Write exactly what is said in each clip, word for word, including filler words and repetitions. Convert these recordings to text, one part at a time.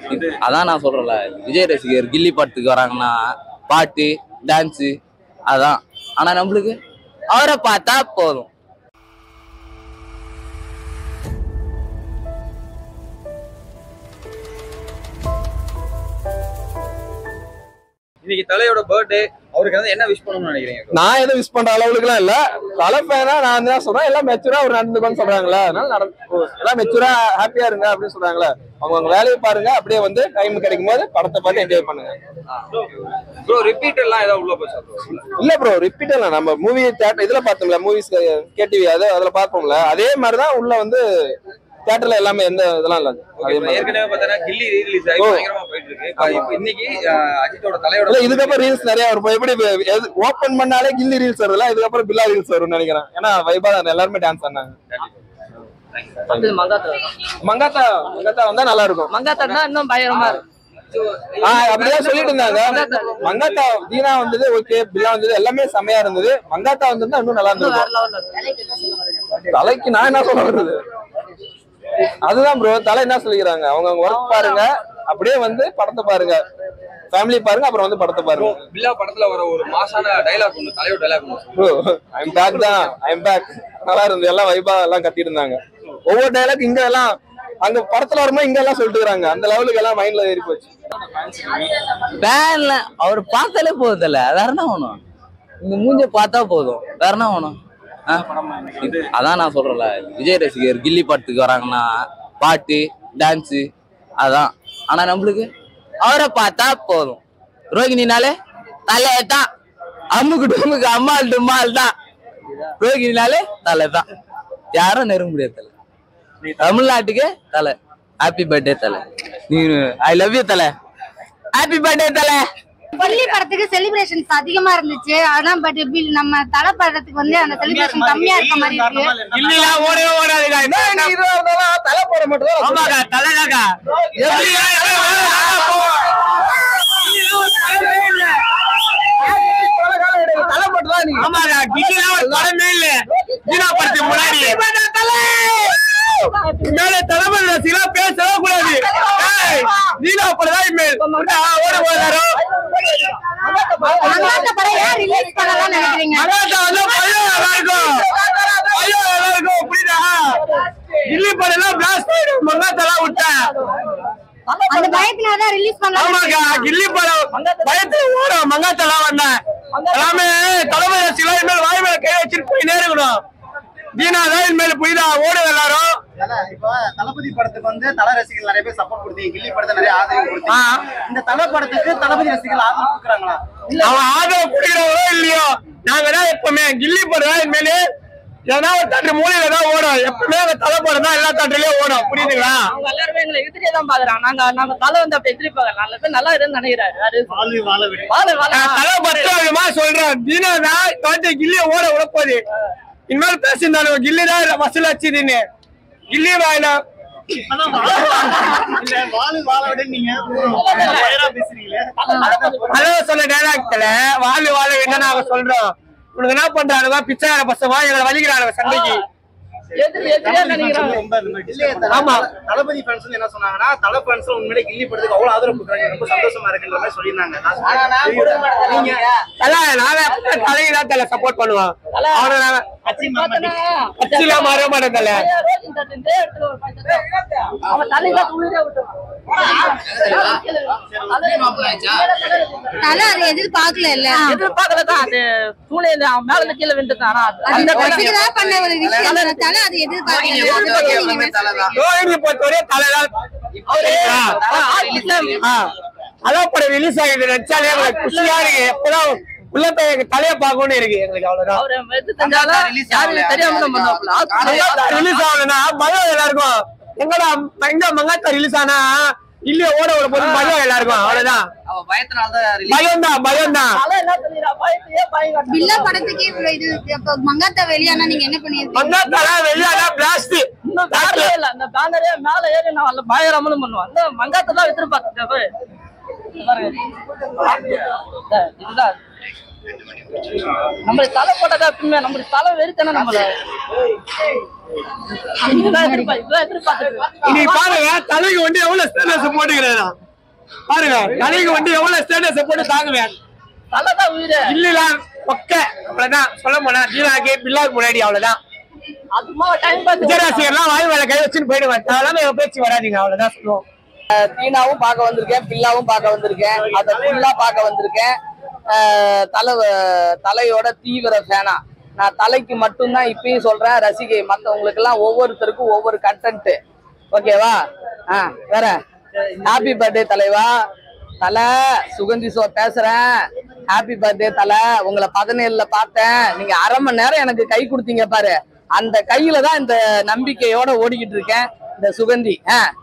அதான் நான் சொல்றேன்ல, விஜய் ரசிகர் கில்லி படத்துக்கு வராங்கன்னா பாட்டு டான்ஸு அதான். ஆனா நம்மளுக்கு அவரை பார்த்தா போதும். இன்னைக்கு தலையோட பர்த்டே, அவருக்கு வந்து என்ன விஷ் பண்ணணும்னு நினைக்கிறீங்க? நான் எதுவும் விஷ் பண்ற அளவுக்கு எல்லாம் இல்ல. தலை ஃபேனா நான் வந்து தான் சொல்றேன், எல்லாம் மெச்சூரா ஒரு நடந்துக்கோன்னு சொல்றாங்களா, அதனால நடந்து எல்லாம் மெச்சூரா ஹாப்பியா இருங்க அப்படின்னு சொல்றாங்களா. அவங்க அவங்க வேலையை பாருங்க, அப்படியே வந்து டைம் கிடைக்கும் போது படத்தை பார்த்து என்ஜாய் பண்ணுங்க. ப்ரோ ரிப்பீட் எல்லாம் ஏதாவது உள்ள போச்சா? இல்ல ப்ரோ, ரிப்பீட் எல்லாம் நம்ம மூவி தியேட்டர் இதுல பார்த்தோம்ல, மூவிஸ் கேடிவி அது அதுல பார்ப்போம்ல, அதே மாதிரிதான் உள்ள வந்து தியேட்டர்ல எல்லாமே எந்த இதெல்லாம் இல்ல. ஏற்கனவே பார்த்தா கில்லி ரீ-ரிலீஸ் ஆகி பயங்கரமா போயிட்டு இருக்கு. இப்போ இன்னைக்கு அஜித்தோட தலையோட இதுக்கப்புறம் ரீல்ஸ் நிறைய வரும். எப்படி ஓபன் பண்ணாலே கில்லி ரீல்ஸ் வருதுல, இதுக்கப்புறம் பில்லா ரீல்ஸ் வரும்னு நினைக்கிறேன். ஏன்னா வைபா எல்லாருமே டான்ஸ் ஆனாங்க. மங்காத்தா மங்காத்தா வந்தா நல்லா இருக்கும். மங்காத்தா இன்னும் பயங்கரமா இருக்கும். அப்படிதான் சொல்லிட்டு இருந்தாங்க. மங்காத்தா தீனா வந்தது ஓகே, பில்லா வந்தது எல்லாமே செமையா இருந்தது. மங்காத்தா வந்திருந்தா இன்னும் நல்லா இருந்தது. தலைக்கு நான் என்ன சொல்ல வருது அதுதான் ப்ரோ. தலை என்ன சொல்லிக்கிறாங்க, அவங்க அவங்க ஒர்க் பாருங்க, அப்படியே வந்து படத்தை பாருங்க, ஃபேமிலி பாருங்க, அப்புறம் வந்து படத்தை பாருங்க. பில்லா படத்துல வர ஒரு மாசான டயலாக் ஒன்று, தலையோட டயலாக் ஒன்று, ப்ரோ ஐ அம் பேக் தான், ஐ அம் பேக் நல்லா இருந்தது. எல்லாம் வைபா எல்லாம் கத்திட்டு இருந்தாங்க. ஒவ்வொரு டயலாக் இங்க எல்லாம் அங்க படத்துல வரும்போது இங்க எல்லாம் சொல்லிட்டு இருக்காங்க. அந்த லெவலுக்கு எல்லாம் மைண்ட்ல ஏறி போச்சு. பேன்ல அவர் பார்த்தாலே போகுதுல்ல, வேற என்ன வேணும்? இந்த மூஞ்ச பார்த்தா போதும், வேற என்ன வேணும்? அதான் நான் சொல்றேன்ல, விஜய் ரசிகர் கில்லி படத்துக்கு வராங்கன்னா பாட்டு டான்ஸு அதான். ஆனா நம்மளுக்கு அவரை பார்த்தா போதும். ரோகிணினாலே தலைதான், அம்முக்கு டும்முக்கு அம்மாள் டும்மாள் தான். ரோகிணினாலே தலை தான், யாரும் நெருங்க முடியாது தலை. தமிழ்நாட்டுக்கு தலை. ஹாப்பி பர்த்டே தலை, நீ ஐ லவ் யூ தலை, ஹாப்பி பர்த்டே தலை. கொல்லி படத்துக்கு செலிப்ரேஷன்ஸ் அதிகமா இருந்துச்சு, ஆனா பட் நம்ம தலை படத்துக்கு வந்து அந்த செலிப்ரேஷன் கம்மியா இருக்க மாதிரி இருக்கு. இல்ல ஓடவே ஓடாதீங்க, தலை போட மட்டும் ஆமாக்கா தலைதாக்கா. தலை போட்டு தான் நீங்க ஆமாக்கா கில்லிலாம் படமே இல்ல. தீனா படத்துக்கு முன்னாடி மேல தலைமை ரசிகா பேசவே கூடாது. தீனா படம் தான் இனிமேல் ஓட போறாரோ. மங்காத்தா படம் ஏன் ரிலீஸ் பண்ணலாம் நினைக்கிறீங்க? மங்காத்தா வந்து பையன் நல்லா இருக்கும், பையன் நல்லா இருக்கும், புரியுதா? கில்லி படம் எல்லாம் பிளாஸ்ட் ஆயிடும், மங்காத்தெல்லாம் விட்டா அந்த பயத்தினாலதான் ரிலீஸ் பண்ணலாம். ஆமாக்கா கில்லி படம் பயத்துல ஓடும், மங்காத்தெல்லாம் வந்தேன் எல்லாமே தலைமை ரசிகா இனிமேல் வாய் மேல கை வச்சுட்டு போய் நேருக்கணும். தீனா தான் இனிமேல் புரியுதா ஓடும் எல்லாரும். இப்போ தளபதி படத்துக்கு வந்து தலை ரசிகர்கள் நிறைய பேர் சப்போர்ட் கொடுத்தீங்க, கில்லி படத்தை நிறைய ஆதரவு கொடுத்தீங்க. இந்த தலை படத்துக்கு தளபதி ரசிகர்கள் ஆதரவு கொடுக்குறாங்களா? அவன் ஆதரவு கொடுக்குறவங்களோ இல்லையோ, நாங்க தான் எப்பவுமே கில்லி படம் தான் இனிமேல் ஏன்னா ஒரு தட்டு மூலையில தான் ஓடும். எப்பவுமே அந்த தலை படம் தான் எல்லா தட்டுலயும் ஓடும், புரியுதுங்களா? அவங்க எல்லாருமே எங்களை எதிரியே தான் பாக்குறாங்க. நாங்க நாங்க தலை வந்து அப்படி எதிர்பார்க்க நல்ல பேர் நல்லா இருக்குன்னு நினைக்கிறாரு. தலை பத்து வருமா சொல்றேன். தீனா தான் கில்லிய ஓட விடப்போது. இனிமேல் பேசியிருந்தாலும் கில்லி தான் வசூல் வச்சுதுன்னு கில்லி வாயினா சொல்ல டைலாக்ல வாழ் வாழ என்ன நாங்க சொல்றோம். உனக்கு என்ன பண்றாங்க பிச்சைக்கார பசமா எங்களை வலிக்கிறாங்க சண்டைக்கு. ஆமா தளபதி ஃபேன்ஸ் என்ன சொன்னாங்கன்னா, தலை ஃபேன்ஸ் உண்மையிலே கில்லி படத்துக்கு அவ்வளவு ஆதரவு கொடுக்குறாங்க, ரொம்ப சந்தோஷமா இருக்குன்ற மாதிரி சொல்லியிருந்தாங்க. தலைதான் தலை சப்போர்ட் பண்ணுவான். கட்சியில மாற மாட்டேன் தலை. தலை அதை எதிர்பார்க்கல இல்ல, எதிர்பார்க்கலதான். அது சூழ்நிலை அவன் மேல கீழே விண்டுட்டானா அந்த பண்ண ஒரு விஷயம். தலை அதை எதிர்பார்க்கல. அதான் படம் ரிலீஸ் ஆகிட்டு நினைச்சாலே குஷியா இருக்கு. எப்பதான் உள்ள தலைய பாக்கணும்னு இருக்கு எங்களுக்கு. அவ்வளவுதான் ரிலீஸ் ஆகலன்னா பயம் எல்லாருக்கும். எங்கடா எங்க மங்காத்தா ரிலீஸ் ஆனா இல்ல ஓட ஓட போது பயம் எல்லாருக்கும். அவ்வளவுதான் பயம் தான் பயம் தான். பில்லா படத்துக்கு இது மங்காத்தா வெளியானா நீங்க என்ன பண்ணிருக்கீங்க? மங்காத்தா வெளியானா பிளாஸ்ட் இன்னும் பேனரே இல்ல. அந்த பேனரே மேல ஏறி நான் பயங்கரமனு பண்ணுவான். அந்த மங்காத்தா தான் எதிர்பார்த்தேன். இதுதான் நம்ம தலை போட்டதா எப்பவுமே நம்ம தலை வெறுத்தானே நம்மள இன்னைக்கு பாருங்க தலைக்கு வந்து எவ்வளவு ஸ்டேட்டஸ் போட்டுக்கிறேன் பாருங்க தலைக்கு வந்து எவ்வளவு ஸ்டேட்டஸ் போட்டு தாங்குவேன் தலைதான் உயிர் இல்ல ஒக்க அவ்வளவுதான் சொல்ல போனா தீனாக்கு பில்லாக்கு முன்னாடி அவ்வளவுதான் விஜயராசிகர்லாம் வாய் மேல கை வச்சுன்னு போயிடுவேன் அதெல்லாம் பேச்சு வராதிங்க அவ்வளவுதான் சொல்லுவோம். தீனாவும் பார்க்க வந்திருக்கேன், பில்லாவும் பார்க்க வந்திருக்கேன், அதை ஃபுல்லா பார்க்க வந்திருக்கேன். தலை தலையோட தீவிர ஃபேனா நான். தலைக்கு மட்டும்தான் இப்பயும் சொல்றேன் ரசிகை, மற்றவங்களுக்கு எல்லாம் ஒவ்வொருத்தருக்கும் ஒவ்வொரு கண்டென்ட். ஓகேவா? ஆ வேற ஹாப்பி பர்த்டே தலைவா. தலை சுகந்தி சோ பேசுறேன். ஹாப்பி பர்த்டே தலை. உங்களை பதினேழுல பார்த்தேன், நீங்க அரை மணி நேரம் எனக்கு கை கொடுத்தீங்க பாரு. அந்த கையில தான் இந்த நம்பிக்கையோட ஓடிக்கிட்டு இருக்கேன். இந்த சுகந்தி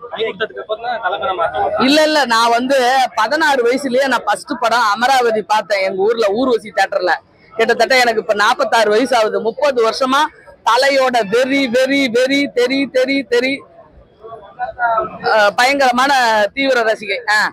இல்ல இல்ல நான் வந்து பதினாறு வயசுலயே நான் ஃபர்ஸ்ட் படம் அமராவதி பார்த்தேன் எங்க ஊர்ல ஊர்வசி தியேட்டர்ல. கிட்டத்தட்ட எனக்கு இப்ப நாற்பத்தாறு வயசு ஆகுது. முப்பது வருஷமா தலையோட வெறி வெறி வெறி தெரி தெரி தெரி பயங்கரமான தீவிர ரசிகை. ஆஹ்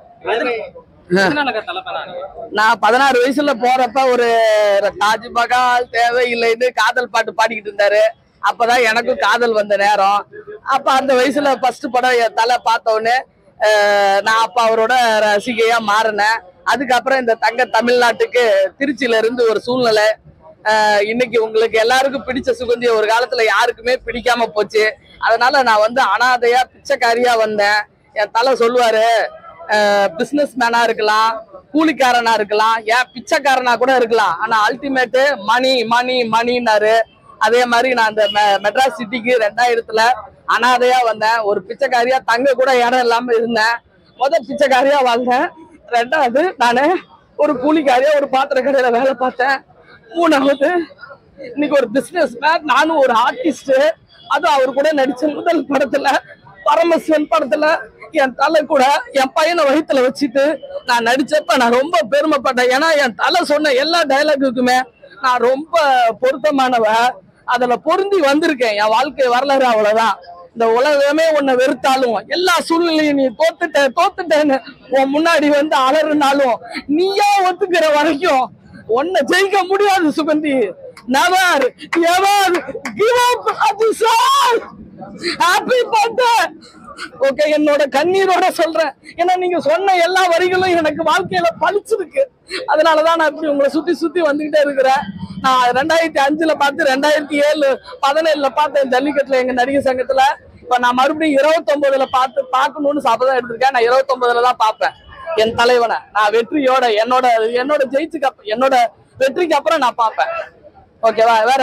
நான் பதினாறு வயசுல போறப்ப ஒரு தாஜ்மஹால் தேவையில்லைன்னு காதல் பாட்டு பாடிக்கிட்டு இருந்தாரு. அப்பதான் எனக்கும் காதல் வந்த நேரம். அப்ப அந்த வயசுல ஃபர்ஸ்ட் படம் என் தலை பார்த்த உடனே நான் அப்ப அவரோட ரசிகையா மாறினேன். அதுக்கப்புறம் இந்த தங்க தமிழ்நாட்டுக்கு திருச்சியில இருந்து ஒரு சூழ்நிலை. இன்னைக்கு உங்களுக்கு எல்லாருக்கும் பிடிச்ச சுகந்திய ஒரு காலத்துல யாருக்குமே பிடிக்காம போச்சு. அதனால நான் வந்து அனாதையா பிச்சைக்காரியா வந்தேன். என் தலை சொல்லுவாரு, பிசினஸ் மேனா இருக்கலாம், கூலிக்காரனா இருக்கலாம், ஏன் பிச்சைக்காரனா கூட இருக்கலாம், ஆனா அல்டிமேட்டு மணி மணி மணின்னாரு. அதே மாதிரி நான் அந்த மெட்ராஸ் சிட்டிக்கு ரெண்டாயிரத்துல அனாதையா வந்தேன். ஒரு பிச்சைக்காரியா தங்க கூட இடம் இல்லாம இருந்தேன். முதல் பிச்சைக்காரியா வாழ்ந்தேன். ரெண்டாவது நானு ஒரு கூலிக்காரியா ஒரு பாத்திர கடையில வேலை பார்த்தேன். மூணாவது இன்னைக்கு ஒரு பிசினஸ் மேன், நானும் ஒரு ஆர்டிஸ்ட். அதுவும் அவர் கூட நடிச்ச முதல் படத்துல பரமசிவன் படத்துல என் தலை கூட என் பையனை வயிற்றுல வச்சுட்டு நான் நடிச்சப்ப நான் ரொம்ப பெருமைப்பட்டேன். ஏன்னா என் தலை சொன்ன எல்லா டைலாக்குக்குமே நான் ரொம்ப பொருத்தமானவ. அதுல பொருந்தி வந்திருக்கேன். என் வாழ்க்கை வரலாறு அவ்வளவுதான். இந்த உலகமே உன்னை வெறுத்தாலும் எல்லா சூழ்நிலையும் நீ தோத்துட்ட தோத்துட்டேன்னு உன் முன்னாடி வந்து அலறுனாலும் நீயா ஒத்துக்கிற வரைக்கும் உன்னை ஜெயிக்க முடியாது Suganthi. Never ever give up அதிசார். Happy birthday. ஓகே, என்னோட கண்ணீரோட சொல்றேன். ஏன்னா நீங்க சொன்ன எல்லா வரிகளும் எனக்கு வாழ்க்கையில பழிச்சிருக்கு. அதனாலதான் நான் இப்படி உங்களை சுத்தி சுத்தி வந்துகிட்டே இருக்கிறேன். நான் ரெண்டாயிரத்தி அஞ்சுல பார்த்து ரெண்டாயிரத்தி ஏழு பதினேழுல பார்த்தேன் ஜல்லிக்கட்டுல எங்க நடிகர் சங்கத்துல. இப்ப நான் மறுபடியும் இருபத்தி ஒன்பதுல பார்த்து பார்க்கணும்னு சபதம் எடுத்திருக்கேன். நான் இருபத்தி ஒன்பதுல தான் பார்ப்பேன் என் தலைவனை. நான் வெற்றியோட என்னோட என்னோட ஜெயிச்சுக்கு என்னோட வெற்றிக்கு அப்புறம் நான் பார்ப்பேன். ஓகேவா? வேற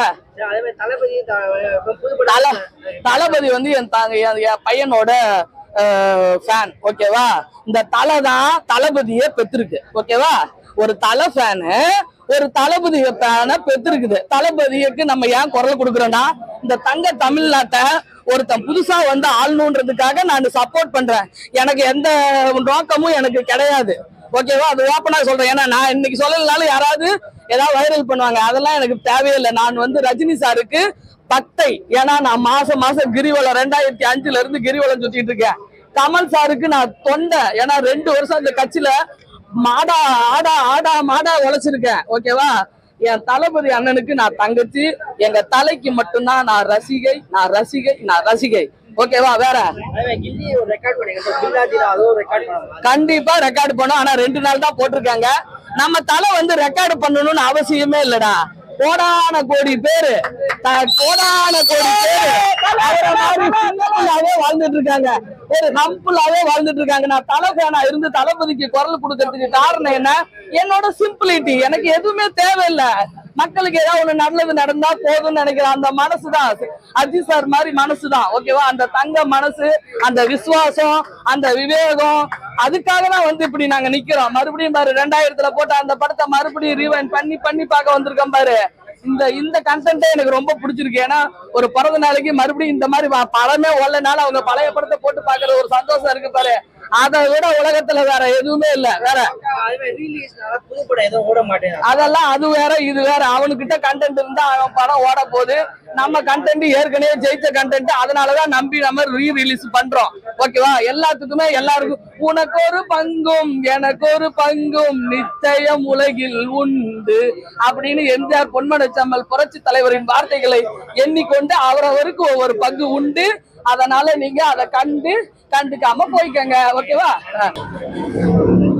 தளபதி வந்து என் என் பையனோட ஃபேன். ஓகேவா? இந்த தலை தான் தளபதியே பெற்றிருக்கு. ஓகேவா? ஒரு தலை ஃபேனு ஒரு தளபதி ஃபேனை பெற்றிருக்குது. தளபதிக்கு நம்ம ஏன் குரல் கொடுக்குறோம்னா இந்த தங்க தமிழ்நாட்டை ஒருத்தன் புதுசா வந்து ஆளணுன்றதுக்காக நான் சப்போர்ட் பண்றேன். எனக்கு எந்த நோக்கமும் எனக்கு கிடையாது. ஓகேவா? அது ஓப்பனா சொல்றேன். ஏன்னா நான் இன்னைக்கு சொல்லலனாலும் யாராவது ஏதாவது வைரல் பண்ணுவாங்க. அதெல்லாம் எனக்கு தேவையில்லை. நான் வந்து ரஜினி சாருக்கு பக்தை. ஏன்னா நான் மாசம் மாசம் கிரிவலம் ரெண்டாயிரத்தி அஞ்சுல இருந்து கிரிவலம் சுத்திட்டு இருக்கேன். கமல் சாருக்கு நான் தொண்டை. ஏன்னா ரெண்டு வருஷம் இந்த கட்சியில மாடா ஆடா ஆடா மாடா உழைச்சிருக்கேன். ஓகேவா? என் தளபதி அண்ணனுக்கு நான் தங்கச்சி. எங்க தலைக்கு மட்டும்தான் நான் ரசிகை, நான் ரசிகை, நான் ரசிகை. ஓகேவா? வேற கண்டிப்பா ரெக்கார்டு பண்ணும். ஆனா ரெண்டு நாள் தான் போட்டிருக்காங்க. நம்ம தலை வந்து ரெக்கார்டு பண்ணணும்னு அவசியமே இல்லடா. கோடான கோடி பேரு கோடான கோடி பேரு வாழ்ந்துட்டு இருக்காங்க. ஒரு ஹம்புலாவே வாழ்ந்துட்டு இருக்காங்க. நான் தலை ஃபேனா இருந்து தளபதிக்கு குரல் கொடுக்கறதுக்கு காரணம் என்ன? என்னோட சிம்பிளிட்டி. எனக்கு எதுவுமே தேவையில்லை. மக்களுக்கு ஏதாவது ஒண்ணு நல்லது நடந்தா போதும்னு நினைக்கிறேன். அந்த மனசுதான் அஜித் சார் மாதிரி மனசுதான். ஓகேவா? அந்த தங்க மனசு, அந்த விசுவாசம், அந்த விவேகம், அதுக்காக தான் வந்து இப்படி நாங்க நிக்கிறோம். மறுபடியும் பாரு ரெண்டாயிரத்துல போட்ட அந்த படத்தை மறுபடியும் ரீவைண்ட் பண்ணி பண்ணி பார்க்க வந்திருக்கோம் பாரு. இந்த இந்த கண்டென்ட்டே எனக்கு ரொம்ப பிடிச்சிருக்கு. ஏன்னா ஒரு பிறந்த நாளைக்கு மறுபடியும் இந்த மாதிரி படமே ஓடலனால அவங்க பழைய படத்தை போட்டு பாக்குற ஒரு சந்தோஷம் இருக்கு பாரு. அதை விட உலகத்துல வேற எதுவுமே இல்ல. வேற புதுப்படம் எதுவும் ஓட மாட்டேன். அதெல்லாம் அது வேற இது வேற. அவனுக்கிட்ட கண்டென்ட் இருந்தா அவன் படம் ஓட போகுது. நம்ம கண்டென்ட் ஏற்கனவே ஜெயிச்ச கண்டென்ட், அதனாலதான் நம்பி நம்ம ரீ ரிலீஸ் பண்றோம். ஓகேவா? எல்லாத்துக்குமே எல்லாருக்கும் உனக்கு ஒரு பங்கும் எனக்கு ஒரு பங்கும் நிச்சயம் உலகில் உண்டு அப்படின்னு எம்ஜிஆர் பொன்மனச்செம்மல் புரட்சி தலைவரின் வார்த்தைகளை எண்ணிக்கொண்டு அவரவருக்கு ஒவ்வொரு பங்கு உண்டு. அதனால நீங்க அதை கண்டு கண்டுக்காம போய்க்கங்க. ஓகேவா?